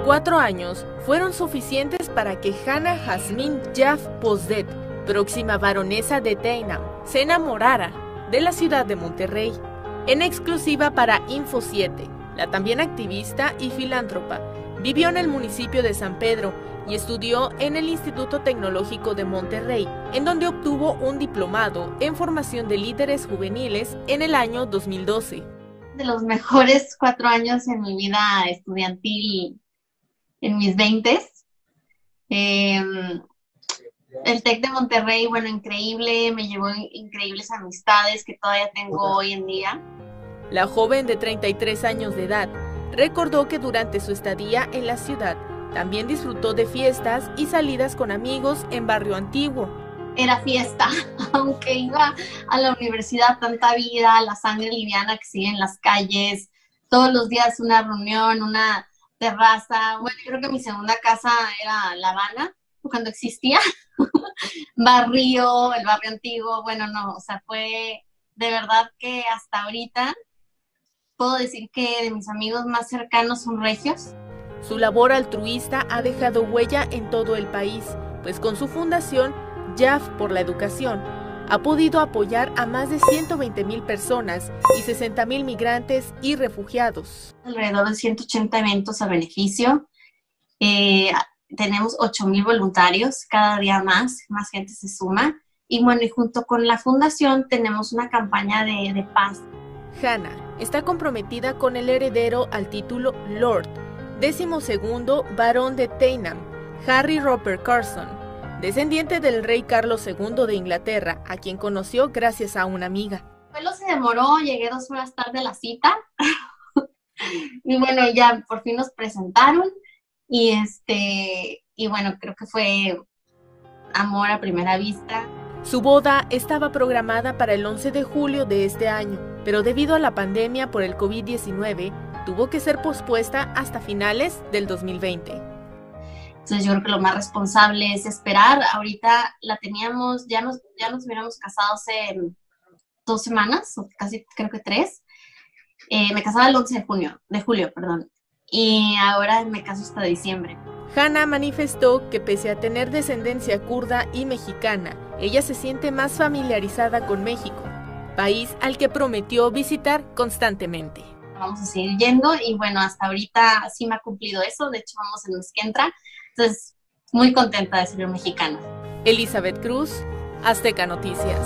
4 años fueron suficientes para que Hannah Jasmine Jaff Posdet, próxima baronesa de Teynham, se enamorara de la ciudad de Monterrey. En exclusiva para Info 7, la también activista y filántropa vivió en el municipio de San Pedro y estudió en el Instituto Tecnológico de Monterrey, en donde obtuvo un diplomado en formación de líderes juveniles en el año 2012. De los mejores 4 años en mi vida estudiantil en mis 20s. El TEC de Monterrey, bueno, increíble, me llevó increíbles amistades que todavía tengo hoy en día. La joven de 33 años de edad recordó que durante su estadía en la ciudad también disfrutó de fiestas y salidas con amigos en Barrio Antiguo. Era fiesta, aunque iba a la universidad, tanta vida, la sangre liviana que sigue en las calles, todos los días una reunión, una terraza. Bueno, yo creo que mi segunda casa era La Habana, cuando existía. El barrio antiguo, bueno, no, o sea, fue de verdad que hasta ahorita puedo decir que de mis amigos más cercanos son regios. Su labor altruista ha dejado huella en todo el país, pues con su fundación Jaff por la Educación ha podido apoyar a más de 120,000 personas y 60,000 migrantes y refugiados. Alrededor de 180 eventos a beneficio. Tenemos 8,000 voluntarios, cada día más gente se suma. Y bueno, y junto con la fundación tenemos una campaña de paz. Hannah está comprometida con el heredero al título Lord, 12º barón de Teynham, Harry Robert Carson, descendiente del rey Carlos II de Inglaterra, a quien conoció gracias a una amiga. El vuelo se demoró, llegué 2 horas tarde a la cita. Y bueno, ya por fin nos presentaron. Y bueno, creo que fue amor a primera vista. Su boda estaba programada para el 11 de julio de este año, pero debido a la pandemia por el COVID-19, tuvo que ser pospuesta hasta finales del 2020. Entonces yo creo que lo más responsable es esperar. Ahorita la teníamos, ya nos hubiéramos casado hace 2 semanas, o casi creo que 3. Me casaba el 11 de julio, perdón. Y ahora me caso hasta diciembre. Hannah manifestó que pese a tener descendencia kurda y mexicana, ella se siente más familiarizada con México, país al que prometió visitar constantemente. Vamos a seguir yendo y bueno, hasta ahorita sí me ha cumplido eso. De hecho, vamos el mes que entra. Entonces, muy contenta de ser mexicana. Elizabeth Cruz, Azteca Noticias.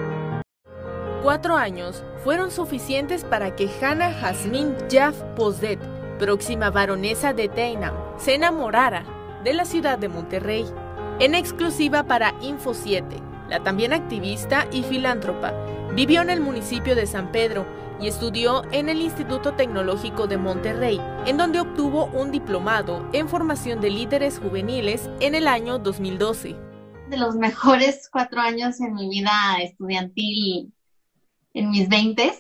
4 años fueron suficientes para que Hannah Jasmine Jaff Posdet, próxima baronesa de Teynham, se enamorara de la ciudad de Monterrey. En exclusiva para Info 7, la también activista y filántropa vivió en el municipio de San Pedro y estudió en el Instituto Tecnológico de Monterrey, en donde obtuvo un diplomado en formación de líderes juveniles en el año 2012. De los mejores 4 años en mi vida estudiantil en mis 20s.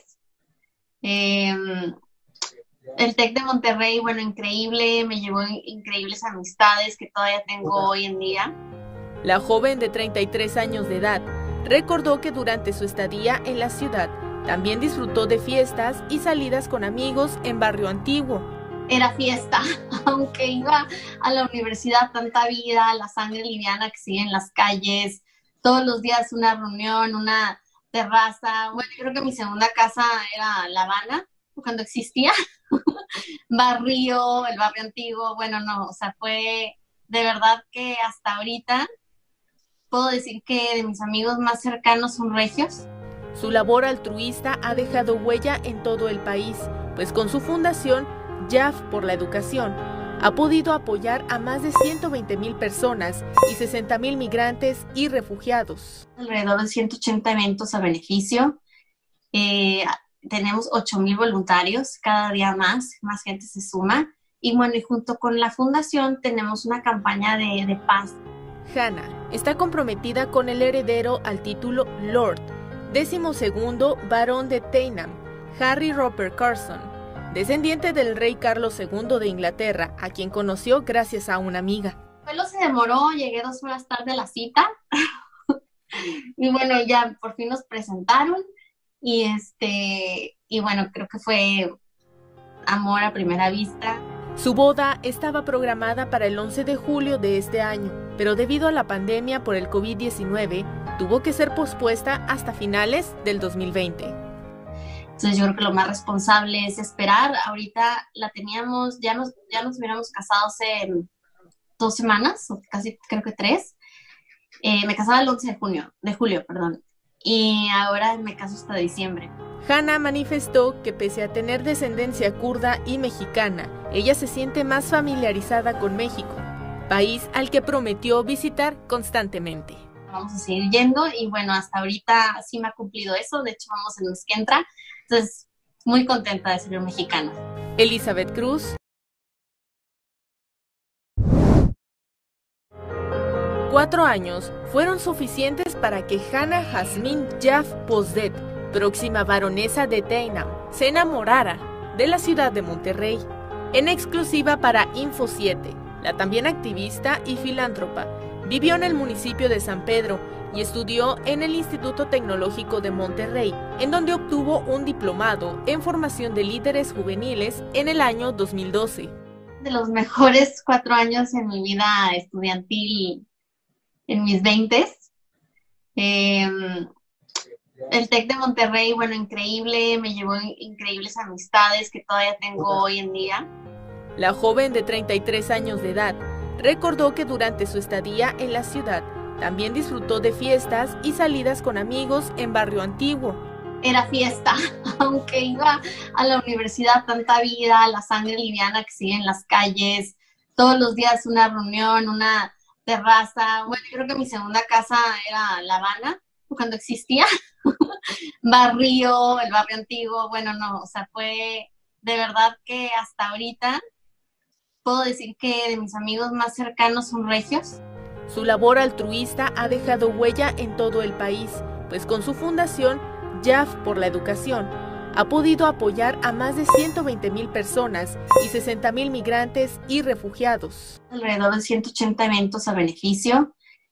El TEC de Monterrey, bueno, increíble, me llevó increíbles amistades que todavía tengo hoy en día. La joven de 33 años de edad recordó que durante su estadía en la ciudad también disfrutó de fiestas y salidas con amigos en Barrio Antiguo. Era fiesta, aunque iba a la universidad, tanta vida, la sangre liviana que sigue en las calles, todos los días una reunión, una terraza. Bueno, yo creo que mi segunda casa era La Habana, cuando existía. El barrio antiguo, bueno, no, o sea, fue de verdad que hasta ahorita puedo decir que de mis amigos más cercanos son regios. Su labor altruista ha dejado huella en todo el país, pues con su fundación Jaff por la Educación ha podido apoyar a más de 120,000 personas y 60,000 migrantes y refugiados. Alrededor de 180 eventos a beneficio. Tenemos 8,000 voluntarios, cada día más gente se suma. Y bueno, y junto con la fundación tenemos una campaña de paz. Hannah está comprometida con el heredero al título Lord, 12º barón de Teynham, Harry Robert Carson, descendiente del rey Carlos II de Inglaterra, a quien conoció gracias a una amiga. El vuelo se demoró, llegué 2 horas tarde a la cita. Y bueno, ya por fin nos presentaron. Y bueno, creo que fue amor a primera vista. Su boda estaba programada para el 11 de julio de este año, pero debido a la pandemia por el COVID-19, tuvo que ser pospuesta hasta finales del 2020. Entonces yo creo que lo más responsable es esperar. Ahorita la teníamos, ya nos hubiéramos casado hace 2 semanas, o casi creo que 3. Me casaba el 11 de julio, perdón. Y ahora me caso hasta diciembre. Hannah manifestó que pese a tener descendencia kurda y mexicana, ella se siente más familiarizada con México, país al que prometió visitar constantemente. Vamos a seguir yendo y bueno, hasta ahorita sí me ha cumplido eso. De hecho, vamos en mes que entra. Entonces, muy contenta de ser mexicana. Elizabeth Cruz. 4 años fueron suficientes para que Hannah Jasmine Jaff Pozdet, próxima baronesa de Teynam, se enamorara de la ciudad de Monterrey. En exclusiva para Info 7, la también activista y filántropa vivió en el municipio de San Pedro y estudió en el Instituto Tecnológico de Monterrey, en donde obtuvo un diplomado en formación de líderes juveniles en el año 2012. De los mejores 4 años en mi vida estudiantil en mis 20s. El TEC de Monterrey, bueno, increíble, me llevó increíbles amistades que todavía tengo hoy en día. La joven de 33 años de edad recordó que durante su estadía en la ciudad también disfrutó de fiestas y salidas con amigos en Barrio Antiguo. Era fiesta, aunque iba a la universidad, tanta vida, la sangre liviana que sigue en las calles, todos los días una reunión, una terraza. Bueno, yo creo que mi segunda casa era La Habana, cuando existía. El barrio antiguo, bueno, no, o sea, fue de verdad que hasta ahorita puedo decir que de mis amigos más cercanos son regios. Su labor altruista ha dejado huella en todo el país, pues con su fundación, Jaff por la Educación, ha podido apoyar a más de 120,000 personas y 60,000 migrantes y refugiados. Alrededor de 180 eventos a beneficio.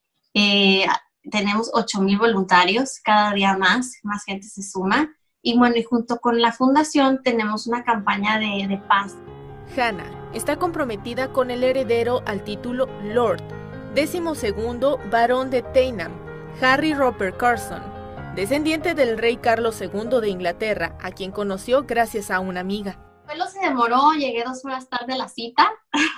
Tenemos 8,000 voluntarios, cada día más gente se suma. Y bueno, y junto con la fundación tenemos una campaña de paz. Hannah está comprometida con el heredero al título Lord, 12º barón de Teynam, Harry Roper Carson, descendiente del rey Carlos II de Inglaterra, a quien conoció gracias a una amiga. El vuelo se demoró, llegué 2 horas tarde a la cita.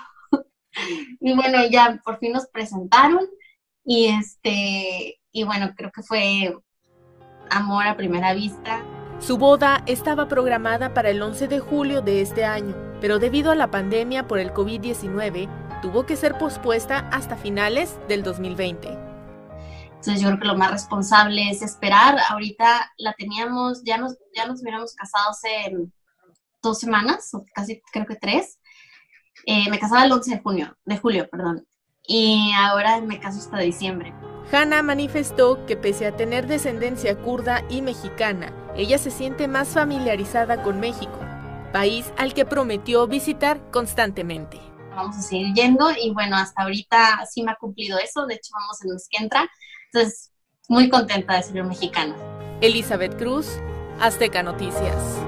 Y bueno, ya por fin nos presentaron. Y bueno, creo que fue amor a primera vista. Su boda estaba programada para el 11 de julio de este año, pero debido a la pandemia por el COVID-19, tuvo que ser pospuesta hasta finales del 2020. Entonces yo creo que lo más responsable es esperar. Ahorita la teníamos, ya nos hubiéramos casado hace 2 semanas, o casi creo que 3. Me casaba el 11 de julio, perdón. Y ahora me caso hasta diciembre. Hannah manifestó que pese a tener descendencia kurda y mexicana, ella se siente más familiarizada con México, país al que prometió visitar constantemente. Vamos a seguir yendo y bueno, hasta ahorita sí me ha cumplido eso. De hecho, vamos en mes que entra. Entonces, muy contenta de ser mexicana. Elizabeth Cruz, Azteca Noticias.